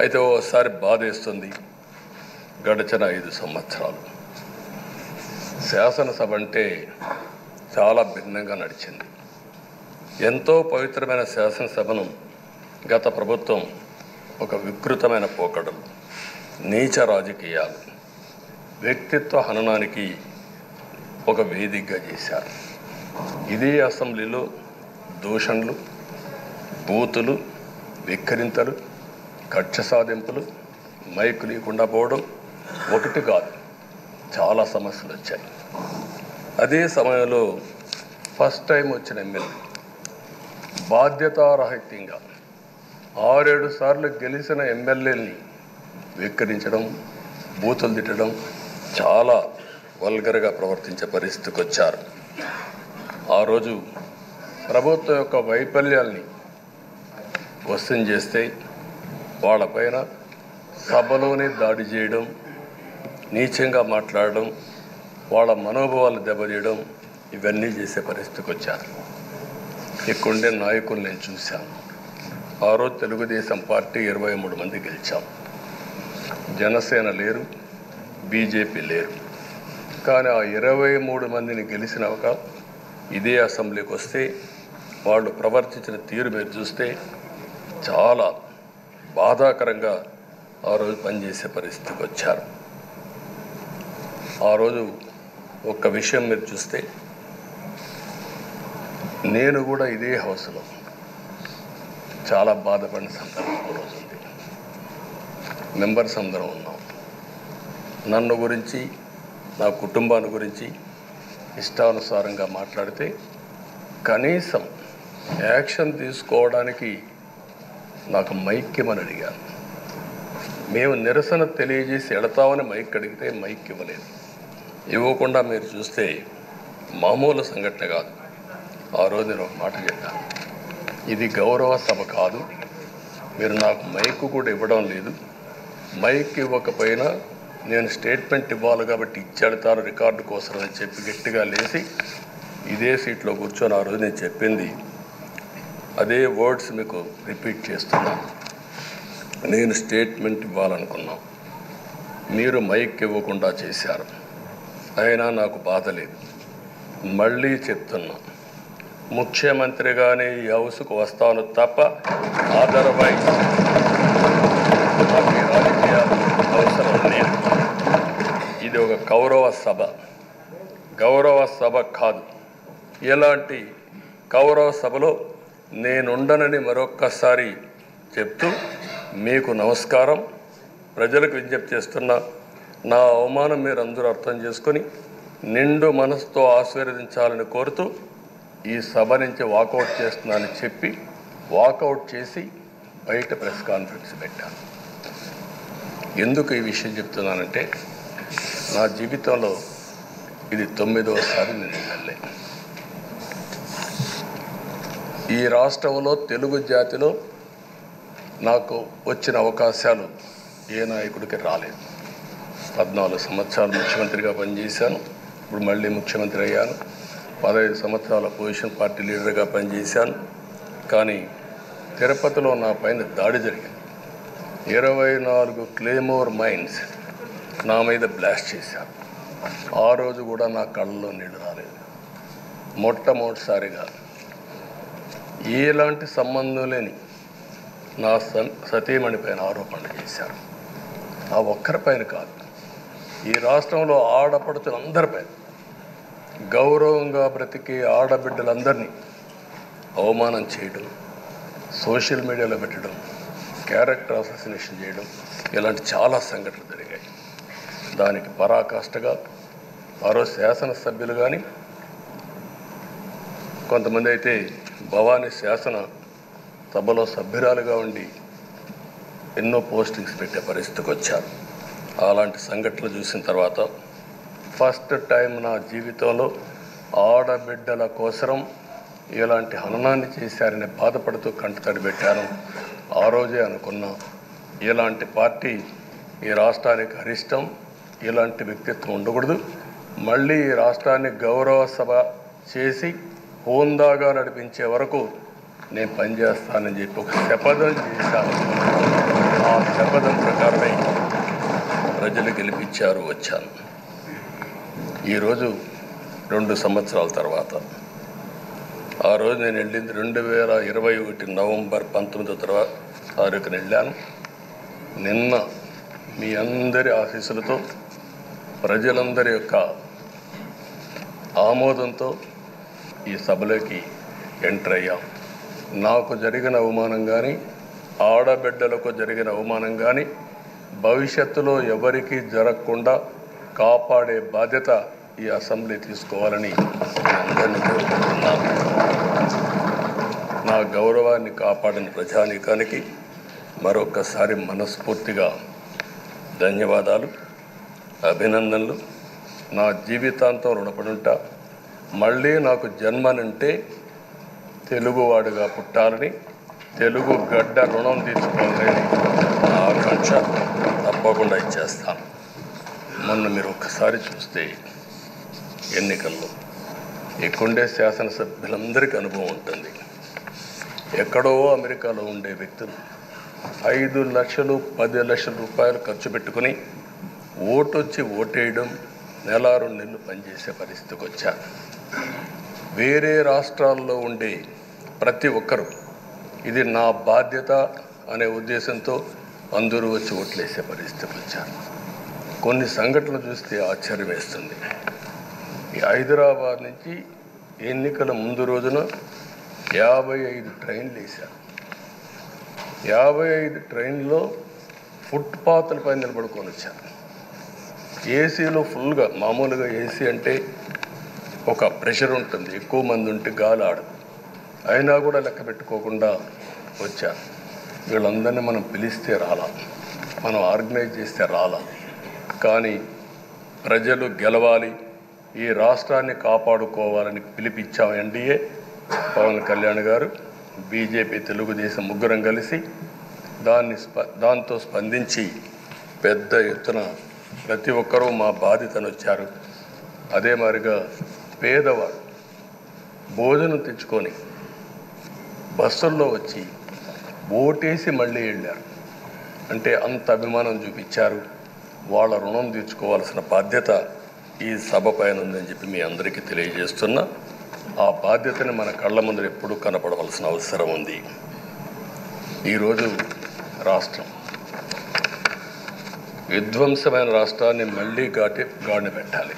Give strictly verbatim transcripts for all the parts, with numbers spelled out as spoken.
అయితే ఓసారి బాధేస్తుంది. గడిచిన ఐదు సంవత్సరాలు శాసనసభ అంటే చాలా భిన్నంగా నడిచింది. ఎంతో పవిత్రమైన శాసనసభను గత ప్రభుత్వం ఒక వికృతమైన పోకడలు, నీచ రాజకీయాలు, వ్యక్తిత్వ హననానికి ఒక వేదికగా చేశారు. ఇదే అసెంబ్లీలో దూషణలు, బూతులు, విక్కరింతలు, కక్ష సాధింపులు, మైకు లేకుండా పోవడం ఒకటి కాదు, చాలా సమస్యలు వచ్చాయి. అదే సమయంలో ఫస్ట్ టైం వచ్చిన ఎమ్మెల్యే బాధ్యతారాహిత్యంగా ఆరేడు సార్లు గెలిచిన ఎమ్మెల్యేని వెక్కిరించడం, బూతులు తిట్టడం, చాలా వల్గర్గా ప్రవర్తించే పరిస్థితికి వచ్చారు. ఆ రోజు ప్రభుత్వం యొక్క వైఫల్యాల్ని క్వశ్చన్ చేస్తే వాళ్ళపైన సభలోనే దాడి చేయడం, నీచంగా మాట్లాడడం, వాళ్ళ మనోభావాలు దెబ్బతీయడం, ఇవన్నీ చేసే పరిస్థితికి వచ్చారు. ఇక్కడుండే నాయకులు నేను చూశాను. ఆ రోజు తెలుగుదేశం పార్టీ ఇరవై మూడు మంది గెలిచాం. జనసేన లేరు, బీజేపీ లేరు. కానీ ఆ ఇరవై మూడు మందిని గెలిచిన ఒక ఇదే అసెంబ్లీకి వస్తే వాళ్ళు ప్రవర్తించిన తీరు మీరు చూస్తే చాలా బాధాకరంగా ఆ రోజు పనిచేసే పరిస్థితికి వచ్చారు. ఆ రోజు ఒక్క విషయం మీరు చూస్తే, నేను కూడా ఇదే హౌస్లో చాలా బాధపడిన సందర్భం రోజు ఉంది. మెంబర్స్ అందరం ఉన్నాం. నన్ను గురించి, నా కుటుంబాన్ని గురించి ఇష్టానుసారంగా మాట్లాడితే కనీసం యాక్షన్ తీసుకోవడానికి నాకు మైక్ ఇవ్వమని అడిగాను. మేము నిరసన తెలియజేసి ఎడతామని మైక్ అడిగితే మైక్ ఇవ్వలేదు. ఇవ్వకుండా మీరు చూస్తే మామూలు సంఘటన కాదు. ఆ రోజు నేను ఒక మాట చెప్పాను, ఇది గౌరవ సభ కాదు, మీరు నాకు మైక్ కూడా ఇవ్వడం లేదు. మైక్ ఇవ్వకపోయినా నేను స్టేట్మెంట్ ఇవ్వాలి కాబట్టి ఇచ్చేడతాను రికార్డు కోసం అని చెప్పి గట్టిగా లేచి ఇదే సీట్లో కూర్చొని ఆ రోజు నేను చెప్పింది అదే వర్డ్స్ మీకు రిపీట్ చేస్తున్నాను. నేను స్టేట్మెంట్ ఇవ్వాలనుకున్నాం, మీరు మైక్ ఇవ్వకుండా చేశారు. అయినా నాకు బాధ లేదు. మళ్ళీ చెప్తున్నా, ముఖ్యమంత్రిగానే ఈ హౌస్కు వస్తాను తప్ప అదర్వైజ్ నాకు రాజకీయాలు అవసరం లేదు. ఇది ఒక గౌరవ సభ, గౌరవ సభ కాదు. ఇలాంటి గౌరవ సభలో నేనుండనని మరొక్కసారి చెప్తూ మీకు నమస్కారం. ప్రజలకు విజ్ఞప్తి చేస్తున్నా, నా అవమానం మీరు అందరూ అర్థం చేసుకొని నిండు మనసుతో ఆశీర్వదించాలని కోరుతూ ఈ సభ నుంచి వాకౌట్ చేస్తున్నానని చెప్పి వాకౌట్ చేసి బయట ప్రెస్ కాన్ఫరెన్స్ పెట్టాను. ఎందుకు ఈ విషయం చెప్తున్నానంటే, నా జీవితంలో ఇది తొమ్మిదవసారి నేను ఎమ్మెల్యే. ఈ రాష్ట్రంలో తెలుగు జాతిలో నాకు వచ్చిన అవకాశాలు ఏ నాయకుడికి రాలేదు. పద్నాలుగు సంవత్సరాలు ముఖ్యమంత్రిగా పనిచేశాను. ఇప్పుడు మళ్ళీ ముఖ్యమంత్రి అయ్యాను. పదహైదు సంవత్సరాల పొజిషన్ పార్టీ లీడర్గా పనిచేశాను. కానీ తిరుపతిలో నా పైన దాడి జరిగింది. ఇరవై నాలుగు క్లేమోర్ మైన్స్ నా మీద బ్లాస్ట్ చేశారు. ఆ రోజు కూడా నా కళ్ళలో నీళ్ళు రాలేదు. మొట్టమొదటిసారిగా ఎలాంటి సంబంధం లేని నా సతీమణి పైన ఆరోపణలు చేశారు. ఆ ఒక్కరిపైన కాదు, ఈ రాష్ట్రంలో ఆడపడుచులందరిపైన, గౌరవంగా బ్రతికే ఆడబిడ్డలందరినీ అవమానం చేయడం, సోషల్ మీడియాలో పెట్టడం, క్యారెక్టర్ అసాసినేషన్ చేయడం, ఇలాంటి చాలా సంఘటనలు జరిగాయి. దానికి పరాకాష్ఠగా ఆ రోజు శాసనసభ్యులు కానీ, కొంతమంది అయితే భవానీ శాసన సభలో సభ్యురాలుగా ఉండి ఎన్నో పోస్టింగ్స్ పెట్టే పరిస్థితికి వచ్చారు. అలాంటి సంఘటనలు చూసిన తర్వాత ఫస్ట్ టైం నా జీవితంలో ఆడబిడ్డల కోసరం ఇలాంటి హననాన్ని చేశారని బాధపడుతూ కంటతడి పెట్టాను. ఆ రోజే అనుకున్నా, ఇలాంటి పార్టీ ఈ రాష్ట్రానికి అరిష్టం, ఇలాంటి వ్యక్తిత్వం ఉండకూడదు. మళ్ళీ ఈ రాష్ట్రాన్ని గౌరవ సభ చేసి హోందాగా నడిపించే వరకు నేను పనిచేస్తానని చెప్పి ఒక శపథం చేశాను. ఆ శపథం ప్రకారమే ప్రజలు గెలిపించారు, వచ్చాను. ఈరోజు రెండు సంవత్సరాల తర్వాత, ఆ రోజు నేను వెళ్ళింది రెండు వేల ఇరవై ఒకటి నవంబర్ పంతొమ్మిదో తర్వాత తారీఖున వెళ్ళాను. నిన్న మీ అందరి ఆశీస్సులతో, ప్రజలందరి యొక్క ఆమోదంతో ఈ సభలోకి ఎంటర్ అయ్యాం. నాకు జరిగిన అవమానం కానీ, ఆడబిడ్డలకు జరిగిన అవమానం కానీ భవిష్యత్తులో ఎవరికీ జరగకుండా కాపాడే బాధ్యత ఈ అసెంబ్లీ తీసుకోవాలని అందరినీ కోరుకుంటున్నాను. నా గౌరవాన్ని కాపాడిన ప్రజానీకానికి మరొకసారి మనస్ఫూర్తిగా ధన్యవాదాలు, అభినందనలు. నా జీవితాంతం రుణపడి ఉంటా. మళ్ళీ నాకు జన్మనంటే తెలుగువాడుగా పుట్టాలని, తెలుగు గడ్డ రుణం తీర్చుకోవాలని నా ఆకాంక్ష. తప్పకుండా ఇచ్చేస్తాను. మొన్న మీరు ఒక్కసారి చూస్తే ఎన్నికల్లో ఇక్కడుండే శాసనసభ్యులందరికీ అనుభవం ఉంటుంది. ఎక్కడో అమెరికాలో ఉండే వ్యక్తులు ఐదు లక్షలు పది లక్షల రూపాయలు ఖర్చు పెట్టుకుని ఓటు వచ్చి ఓటేయడం, నెల రెండు నెలలు పనిచేసే పరిస్థితికి వచ్చారు. వేరే రాష్ట్రాల్లో ఉండే ప్రతి ఒక్కరూ ఇది నా బాధ్యత అనే ఉద్దేశంతో అందరూ వచ్చి ఓట్లేసే పరిస్థితికి వచ్చారు. కొన్ని సంఘటనలు చూస్తే ఆశ్చర్యం వేస్తుంది. ఈ హైదరాబాద్ నుంచి ఎన్నికల ముందు రోజున యాభై ఐదు ట్రైన్లు వేశారు. యాభై ఐదు ట్రైన్లో ఫుట్పాత్లపై నిలబడుకొని వచ్చారు. ఏసీలో ఫుల్గా, మామూలుగా ఏసీ అంటే ఒక ప్రెషర్ ఉంటుంది, ఎక్కువ మంది ఉంటే గాలి ఆడదు. అయినా కూడా లెక్క పెట్టుకోకుండా వచ్చారు. వీళ్ళందరినీ మనం పిలిస్తే రాలా, మనం ఆర్గనైజ్ చేస్తే రాలా. కానీ ప్రజలు గెలవాలి, ఈ రాష్ట్రాన్ని కాపాడుకోవాలని పిలిపించాం. ఎన్డీఏ, పవన్ కళ్యాణ్ గారు, బీజేపీ, తెలుగుదేశం ముగ్గురం కలిసి దాన్ని స్ప దాంతో స్పందించి పెద్ద ఎత్తున ప్రతి ఒక్కరూ మా బాధ్యతను వచ్చారు. అదే మాదిరిగా పేదవాడు భోజనం తెచ్చుకొని బస్సుల్లో వచ్చి ఓటేసి మళ్ళీ వెళ్ళారు. అంటే అంత అభిమానం చూపించారు. వాళ్ళ రుణం తీర్చుకోవాల్సిన బాధ్యత ఈ సభ పైన ఉందని చెప్పి మీ అందరికీ తెలియజేస్తున్నా. ఆ బాధ్యతని మన కళ్ళ ముందు ఎప్పుడూ కనపడవలసిన అవసరం ఉంది. ఈరోజు రాష్ట్రం విధ్వంసమైన రాష్ట్రాన్ని మళ్ళీ ఘాటి గాడిన పెట్టాలి.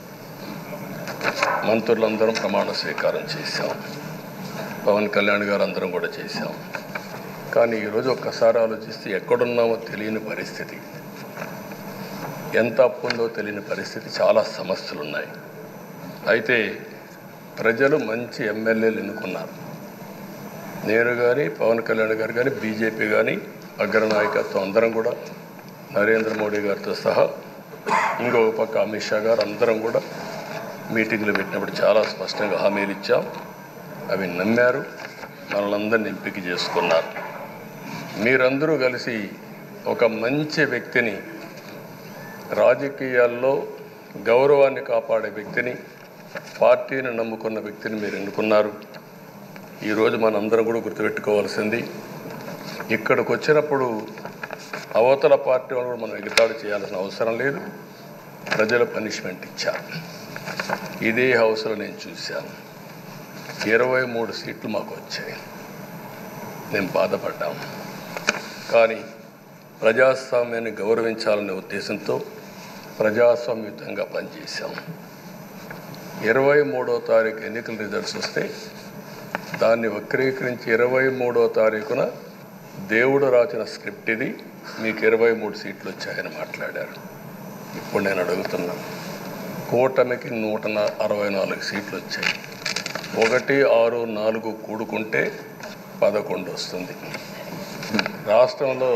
మంత్రులందరం ప్రమాణ స్వీకారం చేశాం, పవన్ కళ్యాణ్ గారు అందరం కూడా చేశాం. కానీ ఈరోజు ఒక్కసారి ఆలోచిస్తే ఎక్కడున్నామో తెలియని పరిస్థితి, ఎంత అప్పు ఉందో తెలియని పరిస్థితి, చాలా సమస్యలు ఉన్నాయి. అయితే ప్రజలు మంచి ఎమ్మెల్యేలు ఎన్నుకున్నారు. నేను కానీ, పవన్ కళ్యాణ్ గారు కానీ, బీజేపీ కానీ, అగ్రనాయకత్వం అందరం కూడా, నరేంద్ర మోడీ గారితో సహా ఇంకొక పక్క అమిత్ షా గారు అందరం కూడా మీటింగ్లు పెట్టినప్పుడు చాలా స్పష్టంగా హామీలు ఇచ్చాం. అవి నమ్మారు, మనలందరినీ ఎంపిక చేసుకున్నారు. మీరందరూ కలిసి ఒక మంచి వ్యక్తిని, రాజకీయాల్లో గౌరవాన్ని కాపాడే వ్యక్తిని, పార్టీని నమ్ముకున్న వ్యక్తిని మీరు ఎన్నుకున్నారు. ఈరోజు మనందరం కూడా గుర్తుపెట్టుకోవాల్సింది, ఇక్కడికి వచ్చినప్పుడు అవతల పార్టీ వాళ్ళు మనం ఎగతాళి చేయాల్సిన అవసరం లేదు. ప్రజలు పనిష్మెంట్ ఇచ్చారు. ఇదే హౌస్లో నేను చూశాను. ఇరవై మూడు సీట్లు మాకు వచ్చాయి. నేను బాధపడ్డాం. కానీ ప్రజాస్వామ్యాన్ని గౌరవించాలనే ఉద్దేశంతో ప్రజాస్వామ్యుతంగా పనిచేశాం. ఇరవై మూడో తారీఖు ఎన్నికల రిజల్ట్స్ వస్తే దాన్ని వక్రీకరించి ఇరవై మూడో తారీఖున దేవుడు రాసిన స్క్రిప్ట్ ఇది, మీకు ఇరవై మూడు సీట్లు వచ్చాయని మాట్లాడారు. ఇప్పుడు నేను అడుగుతున్నాను, కూటమికి నూట అరవై నాలుగు సీట్లు వచ్చాయి. ఒకటి ఆరు నాలుగు కూడుకుంటే పదకొండు వస్తుంది. రాష్ట్రంలో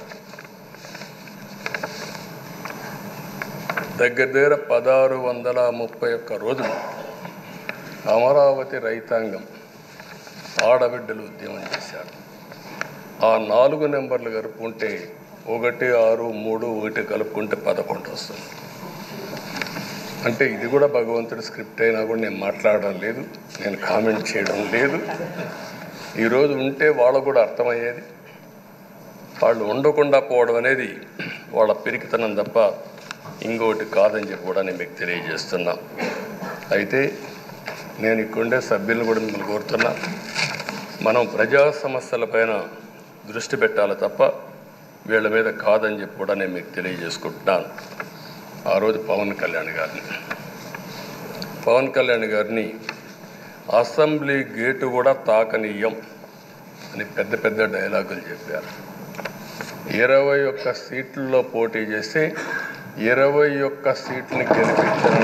దగ్గర దగ్గర పదహారు వందల ముప్పై ఒక్క రోజులు అమరావతి రైతాంగం ఆడబిడ్డలు ఉద్యమం చేశారు. ఆ నాలుగు నెంబర్లు కలుపుకుంటే ఒకటి ఆరు మూడు ఒకటి కలుపుకుంటే పదకొండు వస్తుంది. అంటే ఇది కూడా భగవంతుడి స్క్రిప్ట్ అయినా కూడా నేను మాట్లాడడం లేదు, నేను కామెంట్ చేయడం లేదు. ఈరోజు ఉంటే వాళ్ళకు కూడా అర్థమయ్యేది. వాళ్ళు ఉండకుండా పోవడం అనేది వాళ్ళ పిరికితనం తప్ప ఇంకోటి కాదని చెప్పి కూడా నేను మీకు తెలియజేస్తున్నా. అయితే నేను ఇక్కడుండే సభ్యులను కూడా మిమ్మల్ని కోరుతున్నా, మనం ప్రజా సమస్యలపైన దృష్టి పెట్టాలి తప్ప వీళ్ళ మీద కాదని చెప్పి కూడా నేను మీకు తెలియజేసుకుంటున్నాను. ఆ రోజు పవన్ కళ్యాణ్ గారిని పవన్ కళ్యాణ్ గారిని అసెంబ్లీ గేటు కూడా తాకనీయం అని పెద్ద పెద్ద డైలాగులు చెప్పారు. ఇరవై ఒక్క సీట్లలో పోటీ చేస్తే ఇరవై ఒక్క సీట్ని గెలిపించిన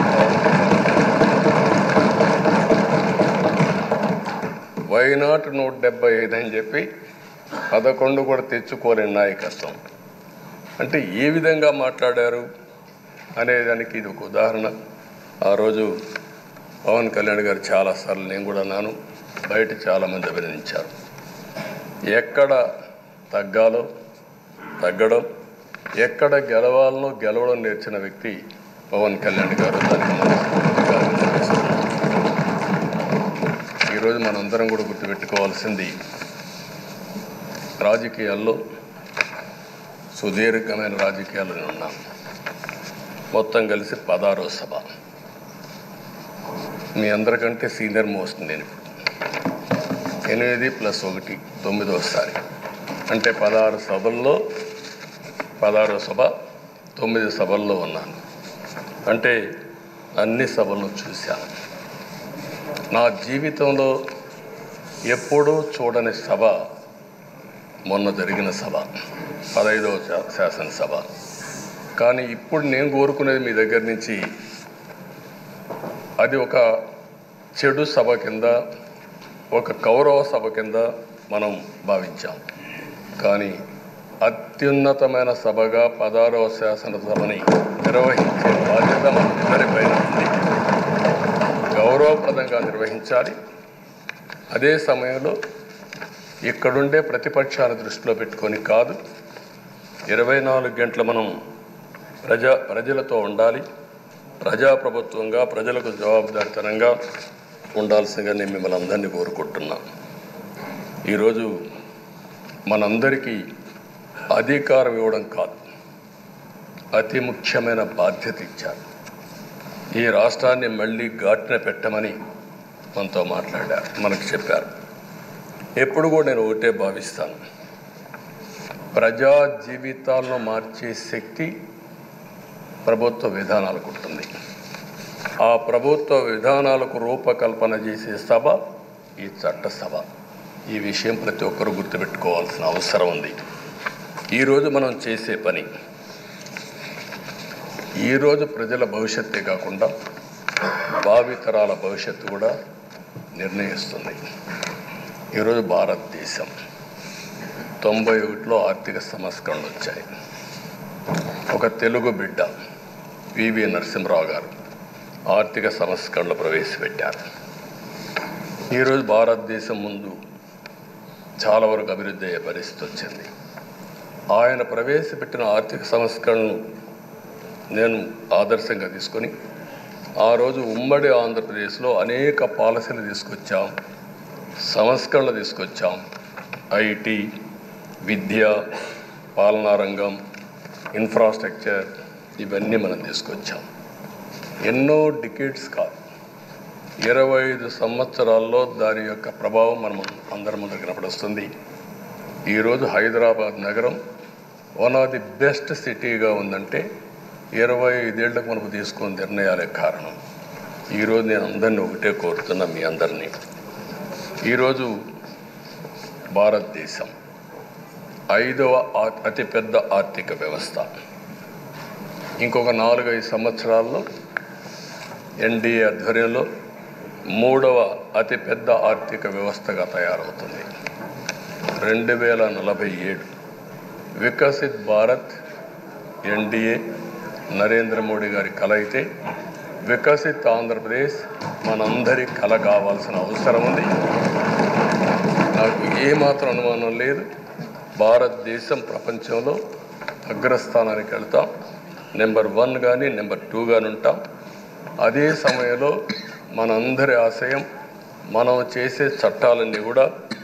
వైనాట్ నూట డెబ్బై ఐదు అని చెప్పి పదకొండు కూడా తెచ్చుకోలేని నాయకత్వం. అంటే ఏ విధంగా మాట్లాడారు అనేదానికి ఇది ఒక ఉదాహరణ. ఆ రోజు పవన్ కళ్యాణ్ గారు చాలాసార్లు నేను కూడా అన్నాను, బయట చాలామంది అభినందించారు. ఎక్కడ తగ్గాలో తగ్గడం, ఎక్కడ గెలవాలనో గెలవడం నేర్చిన వ్యక్తి పవన్ కళ్యాణ్ గారు. దానికి మనస్ఫూర్తిగా అభినందిస్తున్నాను. ఈరోజు మనందరం కూడా గుర్తుపెట్టుకోవాల్సింది, రాజకీయాల్లో సుదీర్ఘమైన రాజకీయాల్లో ఉన్నాం. మొత్తం కలిసి పదహారో సభ. మీ అందరికంటే సీనియర్ మోస్ట్ నేను. ఎనిమిది ప్లస్ ఒకటి తొమ్మిదోసారి, అంటే పదహారు సభల్లో పదహారో సభ తొమ్మిది సభల్లో ఉన్నాను. అంటే అన్ని సభలను చూశాను. నా జీవితంలో ఎప్పుడూ చూడని సభ మొన్న జరిగిన సభ, పదహైదవ శాసనసభ. కానీ ఇప్పుడు నేను కోరుకునేది మీ దగ్గర నుంచి, అది ఒక చెడు సభ కింద, ఒక కౌరవ సభ కింద మనం భావించాం. కానీ అత్యున్నతమైన సభగా పదహారవ శాసనసభని నిర్వహించే బాధ్యత మనందరిపైన ఉంది. గౌరవప్రదంగా నిర్వహించాలి. అదే సమయంలో ఇక్కడుండే ప్రతిపక్షాల దృష్టిలో పెట్టుకొని కాదు, ఇరవై నాలుగు గంటలు మనం ప్రజా ప్రజలతో ఉండాలి. ప్రజాప్రభుత్వంగా ప్రజలకు జవాబుదారితనంగా ఉండాల్సిందిగా నేను మిమ్మల్ని అందరినీ కోరుకుంటున్నాను. ఈరోజు మనందరికీ అధికారం ఇవ్వడం కాదు, అతి ముఖ్యమైన బాధ్యత ఇచ్చారు. ఈ రాష్ట్రాన్ని మళ్ళీ ఘాటున పెట్టమని మనతో మాట్లాడారు, మనకు చెప్పారు. ఎప్పుడు కూడా నేను ఒకటే భావిస్తాను, ప్రజా జీవితాలను మార్చే శక్తి ప్రభుత్వ విధానాలకు ఉంటుంది. ఆ ప్రభుత్వ విధానాలకు రూపకల్పన చేసే సభ ఈ చట్టసభ. ఈ విషయం ప్రతి ఒక్కరూ గుర్తుపెట్టుకోవాల్సిన అవసరం ఉంది. ఈరోజు మనం చేసే పని ఈరోజు ప్రజల భవిష్యత్తే కాకుండా భావితరాల భవిష్యత్తు కూడా నిర్ణయిస్తుంది. ఈరోజు భారతదేశం తొంభై ఒకటిలో ఆర్థిక సంస్కరణలు వచ్చాయి. ఒక తెలుగు బిడ్డ పివి నరసింహరావు గారు ఆర్థిక సంస్కరణలు ప్రవేశపెట్టారు. ఈరోజు భారతదేశం ముందు చాలా వరకు అభివృద్ధి అయ్యే పరిస్థితి వచ్చింది. ఆయన ప్రవేశపెట్టిన ఆర్థిక సంస్కరణను నేను ఆదర్శంగా తీసుకొని ఆ రోజు ఉమ్మడి ఆంధ్రప్రదేశ్లో అనేక పాలసీలు తీసుకొచ్చాం, సంస్కరణలు తీసుకొచ్చాం. ఐటీ, విద్య, పాలనా రంగం, ఇన్ఫ్రాస్ట్రక్చర్, ఇవన్నీ మనం తీసుకొచ్చాం. ఎన్నో డికేడ్స్ కాదు, ఇరవై ఐదు సంవత్సరాల్లో దాని యొక్క ప్రభావం మనం అందరి ముందు కనపడుస్తుంది. ఈరోజు హైదరాబాద్ నగరం వన్ ఆఫ్ ది బెస్ట్ సిటీగా ఉందంటే ఇరవై ఐదేళ్లకు మనకు తీసుకున్న నిర్ణయాలే కారణం. ఈరోజు నేను అందరినీ ఒకటే కోరుతున్నా, మీ అందరినీ, ఈరోజు భారతదేశం ఐదవ అతిపెద్ద ఆర్థిక వ్యవస్థ. ఇంకొక నాలుగైదు సంవత్సరాల్లో ఎన్డీఏ ఆధ్వర్యంలో మూడవ అతిపెద్ద ఆర్థిక వ్యవస్థగా తయారవుతుంది. రెండు వేల నలభై ఏడు వికసిత్ భారత్ ఎన్డీఏ నరేంద్ర మోడీ గారి కల అయితే, వికసిత్ ఆంధ్రప్రదేశ్ మనందరి కల కావాల్సిన అవసరం ఉంది. నాకు ఏమాత్రం అనుమానం లేదు, భారతదేశం ప్రపంచంలో అగ్రస్థానానికి వెళ్తాం. నెంబర్ వన్ కానీ నెంబర్ టూ కానీ ఉంటాం. అదే సమయంలో మనందరి ఆశయం, మనం చేసే చట్టాలన్నీ కూడా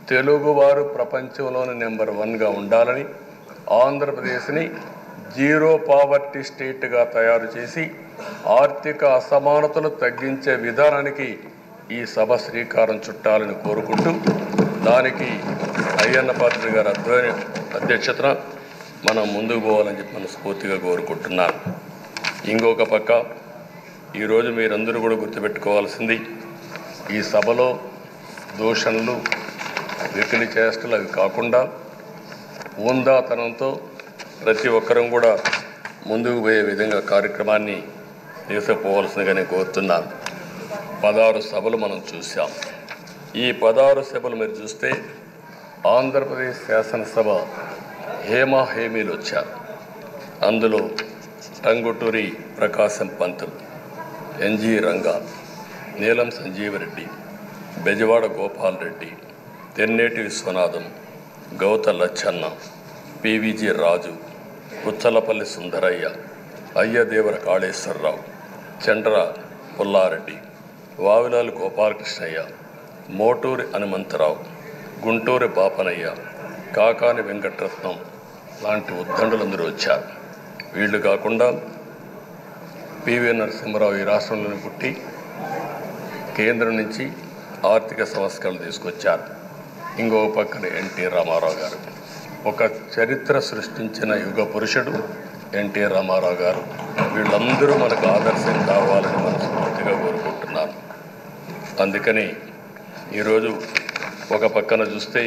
తెలుగువారు ప్రపంచంలోని నెంబర్ వన్గా ఉండాలని, ఆంధ్రప్రదేశ్ని జీరో పావర్టీ స్టేట్గా తయారు చేసి ఆర్థిక అసమానతలు తగ్గించే విధానానికి ఈ సభ శ్రీకారం చుట్టాలని కోరుకుంటూ, దానికి అయ్యన్న పాత్రుడు గారి అధ్వర్య అధ్యక్షతన మనం ముందుకు పోవాలని చెప్పి మనస్ఫూర్తిగా కోరుకుంటున్నాను. ఇంకొక పక్క ఈరోజు మీరందరూ కూడా గుర్తుపెట్టుకోవాల్సింది, ఈ సభలో దూషణలు, వెకిలి చేష్టలు అవి కాకుండా ఊందాతనంతో ప్రతి ఒక్కరం కూడా ముందుకు పోయే విధంగా కార్యక్రమాన్ని తీసుకుపోవాల్సిందిగా నేను కోరుతున్నాను. పదహారు సభలు మనం చూసాం. ఈ పదహారు సభలు మీరు చూస్తే ఆంధ్రప్రదేశ్ శాసనసభ హేమా హేమీలు వచ్చారు. అందులో టంగుటూరి ప్రకాశం పంతులు, ఎన్జి రంగా, నీలం సంజీవరెడ్డి, బెజవాడ గోపాల్ రెడ్డి, తెన్నేటి విశ్వనాథం, గౌత లచ్చన్న, పివిజి రాజు, పుచ్చలపల్లి సుందరయ్య, అయ్యదేవర కాళేశ్వరరావు, చండ్ర పుల్లారెడ్డి, వావిలాలు గోపాలకృష్ణయ్య, మోటూరి హనుమంతరావు, గుంటూరి బాపనయ్య, కాకాని వెంకటరత్నం లాంటి ఉద్దండులందరూ వచ్చారు. వీళ్ళు కాకుండా పివి నరసింహారావు ఈ రాష్ట్రంలోనే పుట్టి కేంద్రం నుంచి ఆర్థిక సంస్కరణలు తీసుకొచ్చారు. ఇంకో పక్కన ఎన్టీ రామారావు గారు, ఒక చరిత్ర సృష్టించిన యుగ పురుషుడు ఎన్టీ రామారావు గారు. వీళ్ళందరూ మనకు ఆదర్శం కావాలని మనస్ఫూర్తిగా కోరుకుంటున్నాను. అందుకని ఈరోజు ఒక పక్కన చూస్తే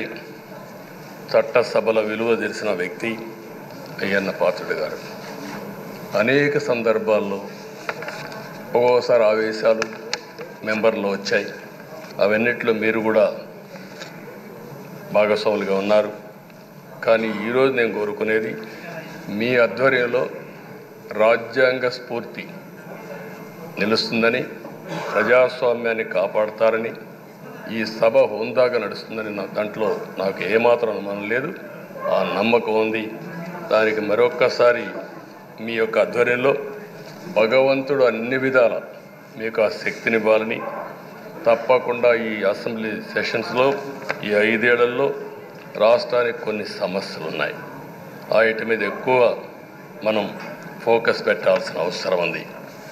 చట్టసభల విలువ తెలిసిన వ్యక్తి అయ్యన్న పాత్రుడు గారు. అనేక సందర్భాల్లో ఒక్కోసారి ఆవేశాలు మెంబర్లో వచ్చాయి. అవన్నిట్లో మీరు కూడా భాగస్వాములుగా ఉన్నారు. కానీ ఈరోజు నేను కోరుకునేది, మీ ఆధ్వర్యంలో రాజ్యాంగ స్ఫూర్తి నిలుస్తుందని, ప్రజాస్వామ్యాన్ని కాపాడుతారని, ఈ సభ హోందాగా నడుస్తుందని నా దాంట్లో నాకు ఏమాత్రం అనుమానం లేదు. ఆ నమ్మకం ఉంది. దానికి మరొక్కసారి మీ యొక్క ఆధ్వర్యంలో భగవంతుడు అన్ని విధాల మీకు ఆ శక్తినివ్వాలని, తప్పకుండా ఈ అసెంబ్లీ సెషన్స్లో ఈ ఐదేళ్లలో రాష్ట్రానికి కొన్ని సమస్యలు ఉన్నాయి. వాటి మీద ఎక్కువ మనం ఫోకస్ పెట్టాల్సిన అవసరం ఉంది.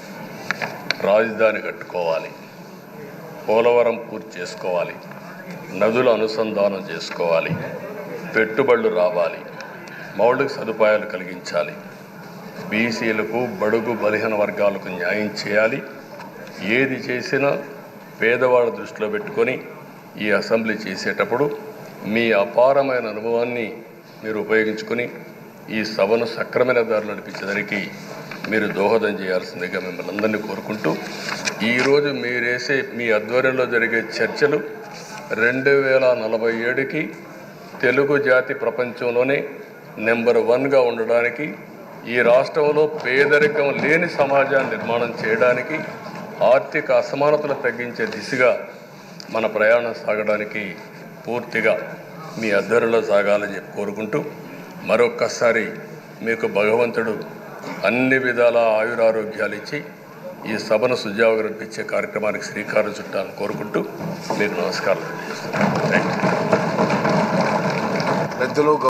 రాజధాని కట్టుకోవాలి, పోలవరం పూర్తి చేసుకోవాలి, నదుల అనుసంధానం చేసుకోవాలి, పెట్టుబడులు రావాలి, మౌలిక సదుపాయాలు కలిగించాలి, బీసీలకు, బడుగు బలహీన వర్గాలకు న్యాయం చేయాలి. ఏది చేసినా పేదవాళ్ళ దృష్టిలో పెట్టుకొని ఈ అసెంబ్లీ చేసేటప్పుడు మీ అపారమైన అనుభవాన్ని మీరు ఉపయోగించుకొని ఈ సభను సక్రమైన దారి నడిపించడానికి మీరు దోహదం చేయాల్సిందిగా మిమ్మల్ని అందరినీ కోరుకుంటూ, ఈరోజు మీరేసే మీ ఆధ్వర్యంలో జరిగే చర్చలు రెండు వేల నలభై ఏడుకి తెలుగు జాతి ప్రపంచంలోనే నెంబర్ వన్గా ఉండడానికి, ఈ రాష్ట్రంలో పేదరికం లేని సమాజాన్ని నిర్మాణం చేయడానికి, ఆర్థిక అసమానతలు తగ్గించే దిశగా మన ప్రయాణం సాగడానికి పూర్తిగా మీ ఆధ్వర్యంలో సాగాలని చెప్పి కోరుకుంటూ, మరొక్కసారి మీకు భగవంతుడు అన్ని విధాల ఆయురారోగ్యాలు ఇచ్చి ఈ సభను సుజావుగా నడిపించే కార్యక్రమానికి శ్రీకారం చుట్టాలని కోరుకుంటూ మీకు నమస్కారాలు తెలియజేస్తున్నాను. Thank you.